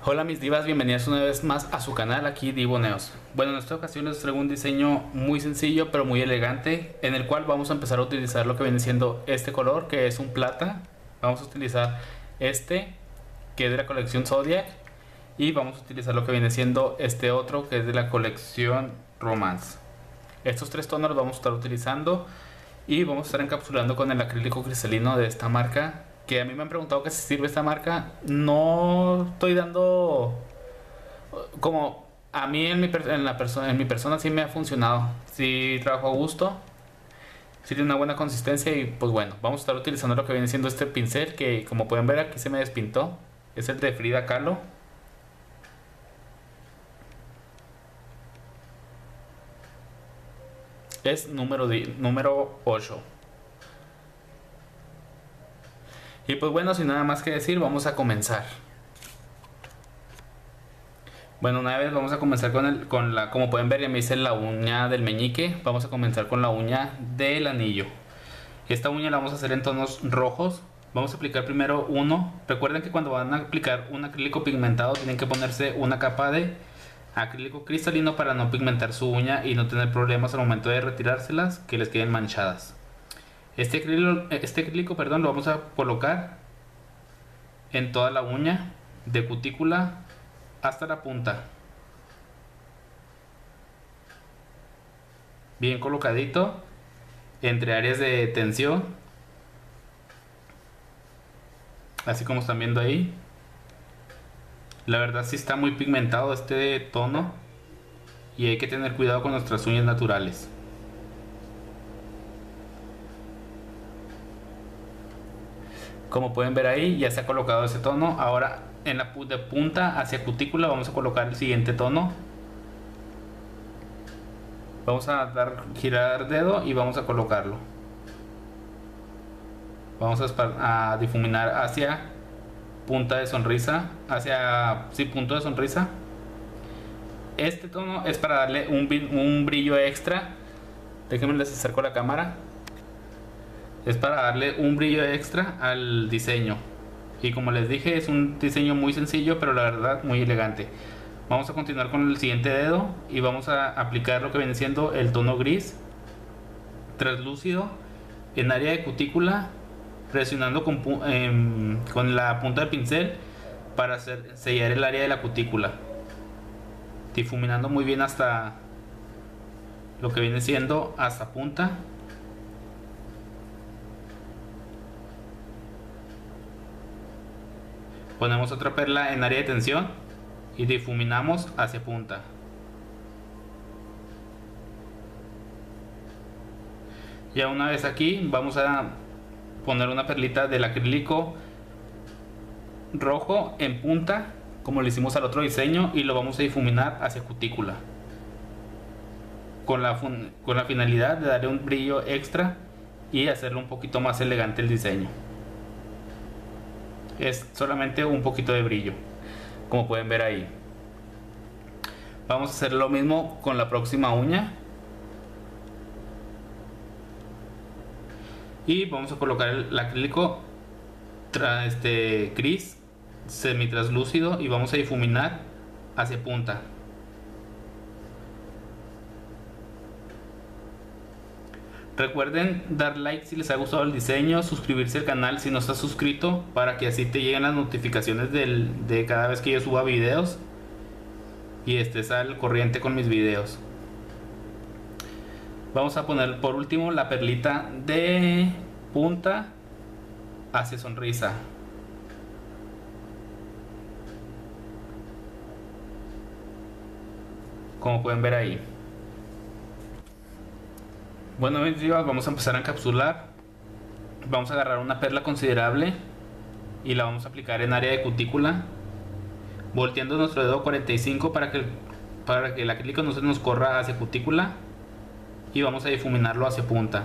Hola mis divas, bienvenidas una vez más a su canal, aquí Divo Neos. Bueno, en esta ocasión les traigo un diseño muy sencillo pero muy elegante, en el cual vamos a empezar a utilizar lo que viene siendo este color, que es un plata. Vamos a utilizar este, que es de la colección Zodiac, y vamos a utilizar lo que viene siendo este otro, que es de la colección Romance. Estos tres tonos los vamos a estar utilizando y vamos a estar encapsulando con el acrílico cristalino de esta marca, que a mí me han preguntado que si sirve esta marca. No estoy dando como a mí en mi persona sí me ha funcionado, sí trabajo a gusto, sí tiene una buena consistencia. Y pues bueno, vamos a estar utilizando lo que viene siendo este pincel, que como pueden ver aquí se me despintó. Es el de Frida Kahlo. Es número 8. Y pues bueno, sin nada más que decir, vamos a comenzar. Bueno, una vez vamos a comenzar como pueden ver, ya me hice la uña del meñique. Vamos a comenzar con la uña del anillo. Esta uña la vamos a hacer en tonos rojos. Vamos a aplicar primero uno. Recuerden que cuando van a aplicar un acrílico pigmentado tienen que ponerse una capa de acrílico cristalino para no pigmentar su uña y no tener problemas al momento de retirárselas, que les queden manchadas. Este acrílico, perdón, lo vamos a colocar en toda la uña, de cutícula hasta la punta, bien colocadito entre áreas de tensión, así como están viendo ahí. La verdad sí está muy pigmentado este tono y hay que tener cuidado con nuestras uñas naturales. Como pueden ver ahí, ya se ha colocado ese tono. Ahora en la de punta hacia cutícula vamos a colocar el siguiente tono. Vamos a girar dedo y vamos a colocarlo. Vamos a difuminar hacia punta de sonrisa, punto de sonrisa. Este tono es para darle un brillo extra. Déjenme les acerco la cámara. Es para darle un brillo extra al diseño. Y como les dije, es un diseño muy sencillo, pero la verdad muy elegante. Vamos a continuar con el siguiente dedo y vamos a aplicar lo que viene siendo el tono gris translúcido en área de cutícula, presionando con la punta del pincel para sellar el área de la cutícula, difuminando muy bien hasta lo que viene siendo hasta punta. Ponemos otra perla en área de tensión y difuminamos hacia punta. Ya una vez aquí vamos a poner una perlita del acrílico rojo en punta, como le hicimos al otro diseño, y lo vamos a difuminar hacia cutícula con la finalidad de darle un brillo extra y hacerlo un poquito más elegante el diseño. Es solamente un poquito de brillo, como pueden ver ahí. Vamos a hacer lo mismo con la próxima uña y vamos a colocar el acrílico gris semi-translúcido y vamos a difuminar hacia punta. Recuerden dar like si les ha gustado el diseño, suscribirse al canal si no estás suscrito, para que así te lleguen las notificaciones de cada vez que yo suba videos y estés al corriente con mis videos. Vamos a poner por último la perlita de punta hacia sonrisa. Como pueden ver ahí. Bueno, vamos a empezar a encapsular. Vamos a agarrar una perla considerable y la vamos a aplicar en área de cutícula, volteando nuestro dedo 45 para que el acrílico no se nos corra hacia cutícula, y vamos a difuminarlo hacia punta.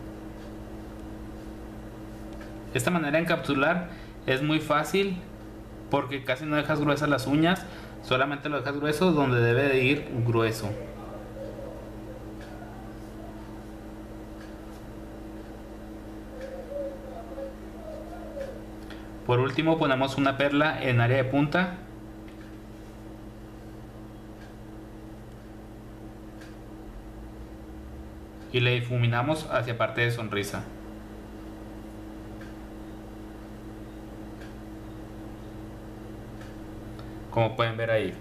Esta manera de encapsular es muy fácil porque casi no dejas gruesas las uñas, solamente lo dejas grueso donde debe de ir grueso. Por último ponemos una perla en área de punta y le difuminamos hacia parte de sonrisa. Como pueden ver ahí.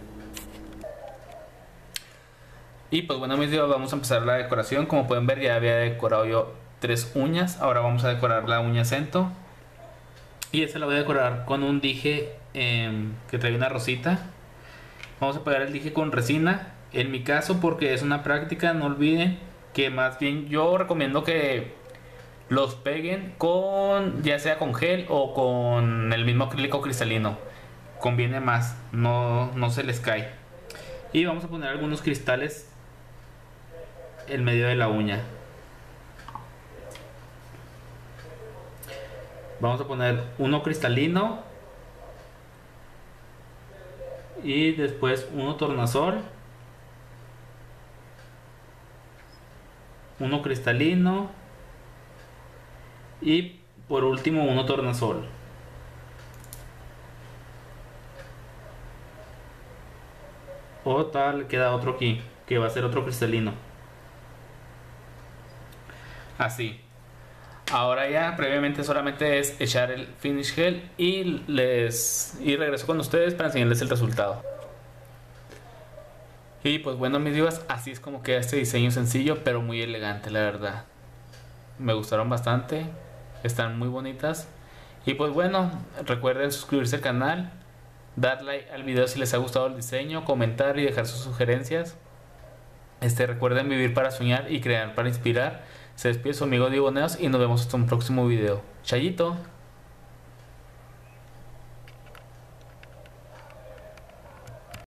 Y pues bueno, mis dios, vamos a empezar la decoración. Como pueden ver, ya había decorado yo 3 uñas. Ahora vamos a decorar la uña acento. Y esta la voy a decorar con un dije que trae una rosita. Vamos a pegar el dije con resina. En mi caso, porque es una práctica, no olviden que más bien yo recomiendo que los peguen con, ya sea con gel o con el mismo acrílico cristalino. Conviene más, no se les cae. Y vamos a poner algunos cristales en medio de la uña. Vamos a poner uno cristalino y después uno tornasol, uno cristalino y por último uno tornasol. O tal, queda otro aquí que va a ser otro cristalino. Así. Ahora ya previamente solamente es echar el finish gel y regreso con ustedes para enseñarles el resultado. Y pues bueno, mis divas, así es como queda este diseño sencillo pero muy elegante, la verdad. Me gustaron bastante, están muy bonitas. Y pues bueno, recuerden suscribirse al canal, dar like al video si les ha gustado el diseño, comentar y dejar sus sugerencias. Recuerden vivir para soñar y crear para inspirar. Se despide su amigo Diego Neos y nos vemos hasta un próximo video. Chayito.